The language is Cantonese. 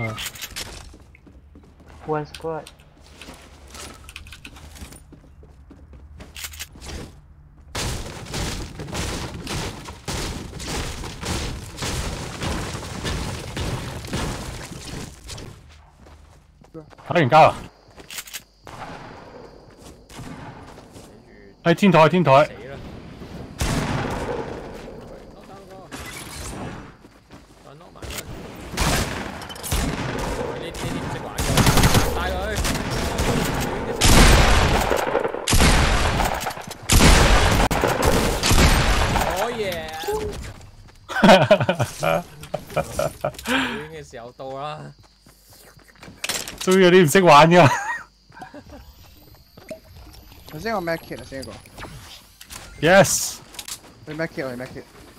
One squad。 打完交啦！喺天台，天台。 遠嘅時候到啦， 終於有啲唔識玩㗎。 頭先我 Mac kit 啊，先一個。 Yes。 你 Mac kit，我 Mac kit。